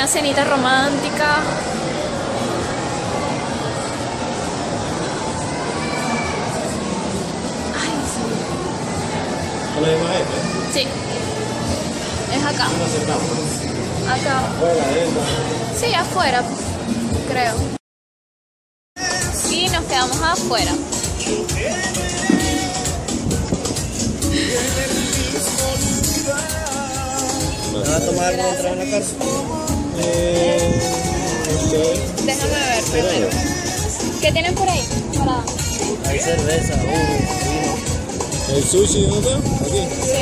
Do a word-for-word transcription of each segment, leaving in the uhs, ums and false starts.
cenita romántica. Ay, sí. ¿Es la misma gente? Sí. Es acá. ¿Cómo acercamos? Acá. Afuera, adentro. Sí, afuera, creo. Y nos quedamos afuera. ¿Me va a tomar algo otra en la casa? Eh, no sé. Déjame ver primero. ¿Qué tienen por ahí? Para... Hay cerveza, uh, vino. ¿El sushi dónde está? Aquí. Sí.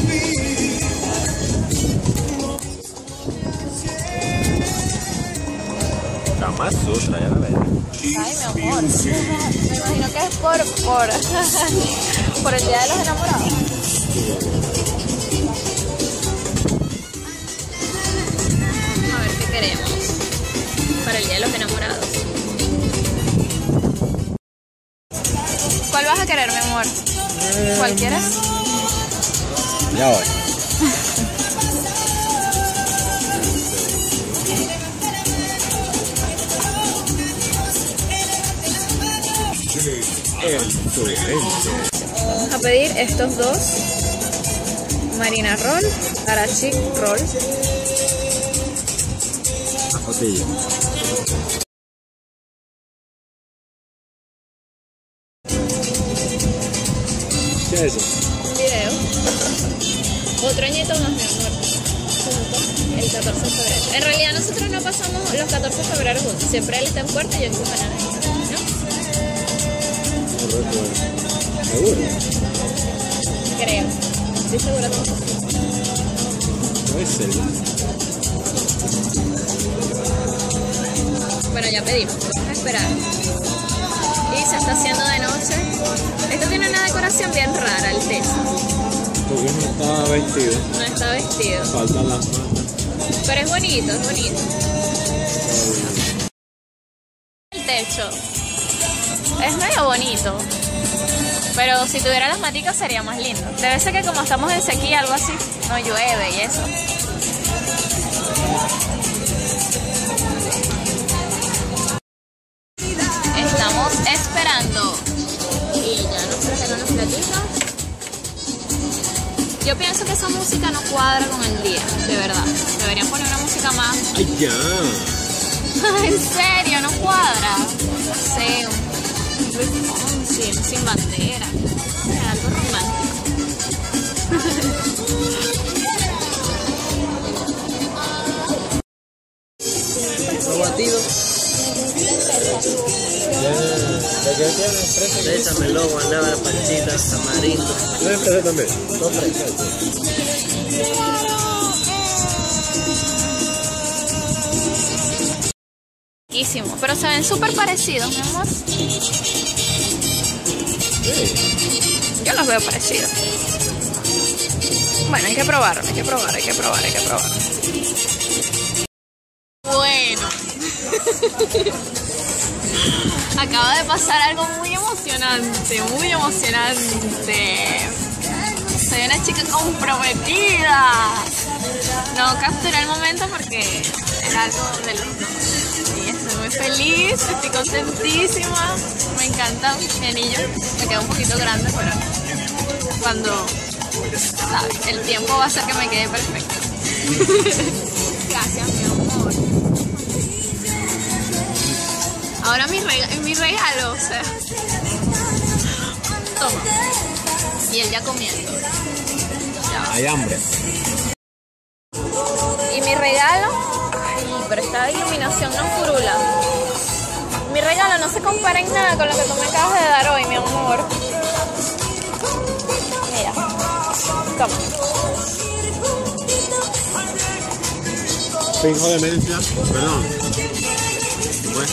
Kama Sutra, ya la ves. Ay, mi amor. Me imagino que es por, por, por el Día de los Enamorados. A ver qué queremos para el Día de los Enamorados. ¿Cuál vas a querer, mi amor? ¿Cuál quieres? Ya voy. Vamos a pedir estos dos. Marina Roll, Arashi Roll. Cotilla. ¿Qué es eso? Un video. Otro añito más, mi amor. Juntos, el catorce de febrero. En realidad nosotros no pasamos los catorce de febrero juntos. Siempre él está en Puerto y yo en Cumaná. ¿No? No recuerdo. ¿Seguro? Creo. Estoy segura que sí. No es serio. Bueno, ya pedimos. Vamos a esperar. Y se está haciendo de noche. Esto tiene una decoración bien rara, el techo. Porque no estaba vestido. No está vestido. Faltan las manos. Pero es bonito, es bonito. El techo es medio bonito. Pero si tuviera las maticas sería más lindo. Debe ser que como estamos en sequía, algo así, no llueve y eso. Estamos esperando. Y ya nos trajeron los platitos. Yo pienso que esa música no cuadra con el día, de verdad. Deberían poner una música más... ¡Ay, ya! En serio, no cuadra. No sé, un Luis Fonsi, sin bandera. Algo romántico. ¿Lo batido? ¿De qué tienes? De échamelo, guanábana, panchita, tamarindo. ¿Tienes fresa también? Dos fresas. Riquísimo, pero se ven súper parecidos, mi amor. Sí. Yo los veo parecidos. Bueno, hay que probarlo, hay que probar, hay que probar, hay que probar. Bueno. Acaba de pasar algo muy emocionante, muy emocionante. Soy una chica comprometida. No capturé el momento porque es algo de los dos. Y estoy muy feliz, estoy contentísima. Me encanta mi anillo. Me queda un poquito grande, pero cuando, ¿sabes? El tiempo va a hacer que me quede perfecto. Gracias, mi amor. Ahora mi, rega mi regalo, o sea. Toma. Y él ya comiendo. Ya. Hay hambre. Y mi regalo. Ay, pero esta iluminación no furula. Mi regalo no se compara en nada con lo que tú me acabas de dar hoy, mi amor. Mira. Toma. Finjo demencia. Perdón. Bueno.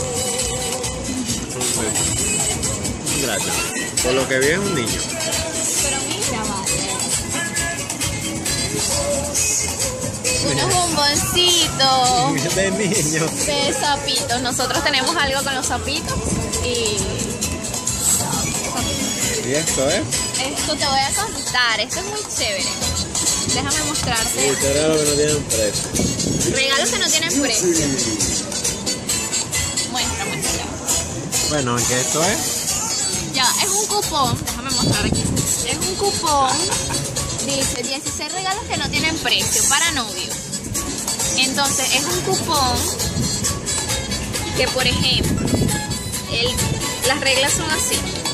Gracias. Por lo que vi es un niño. Pero mira, vale. Unos bomboncitos De niño. de sapitos. Nosotros tenemos algo con los sapitos y... Y ¿Y esto es? Esto te voy a contar, esto es muy chévere. Déjame Sí, mostrarte. te regalo que no tienen precio. Regalos que no tienen precio. Muestra, muestra. Bueno, ¿qué esto es? Ya, es un cupón, déjame mostrar aquí. Es un cupón, dice dieciséis regalos que no tienen precio para novios. Entonces, es un cupón que, por ejemplo, el, las reglas son así.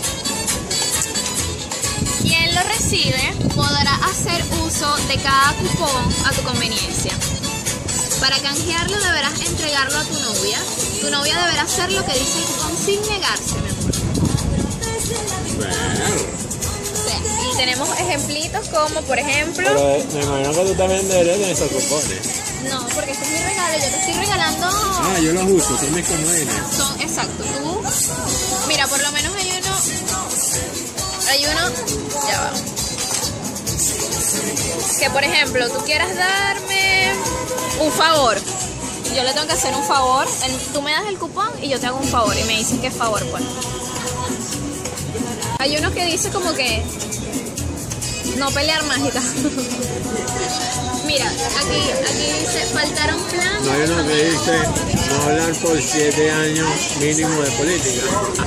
Quien lo recibe podrá hacer uso de cada cupón a tu conveniencia. Para canjearlo deberás entregarlo a tu novia. Tu novia deberá hacer lo que dice el cupón sin negarse, mi amor. O sea, y tenemos ejemplitos como, por ejemplo... Pero me imagino que tú también deberías tener esos cupones. No, porque este es mi regalo, yo te estoy regalando... Ah, yo los uso, son mis comodines. Son, exacto, tú... Mira, por lo menos hay uno... Hay uno... Ya va. Que, por ejemplo, tú quieras darme un favor. Yo le tengo que hacer un favor. Tú me das el cupón y yo te hago un favor. Y me dices qué favor, pues. Hay uno que dice como que... No pelear mágica. Mira, aquí, aquí dice, faltaron planes. No hay uno que dice no hablar por siete años mínimo de política.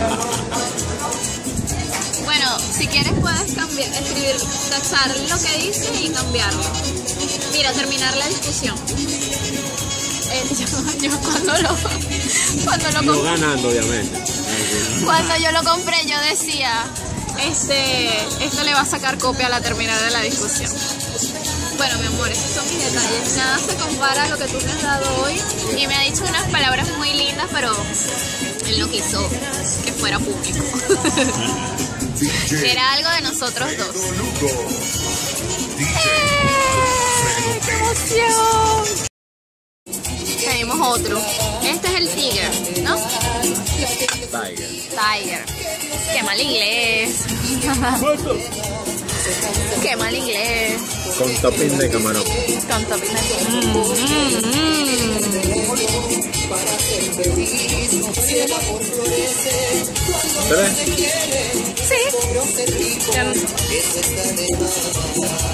Bueno, si quieres puedes cambiar, escribir, tachar lo que dice y cambiarlo. Mira, terminar la discusión. Eh, yo, yo cuando lo, cuando lo Yo compré, ganando, obviamente. cuando yo lo compré, yo decía, este, esto le va a sacar copia a la terminar de la discusión. Bueno, mi amor, esos son mis detalles. Nada se compara a lo que tú me has dado hoy. Y me ha dicho unas palabras muy lindas, pero él no quiso que fuera público. Era algo de nosotros dos. ¡Eh! ¡Qué emoción! Tenemos otro. Este es el Tiger, ¿no? Tiger. Tiger. Qué mal inglés. Qué mal inglés. Con topping de camarón. Con topping de mm, mm, mm. ¿Tres? Sí. Ya no sé.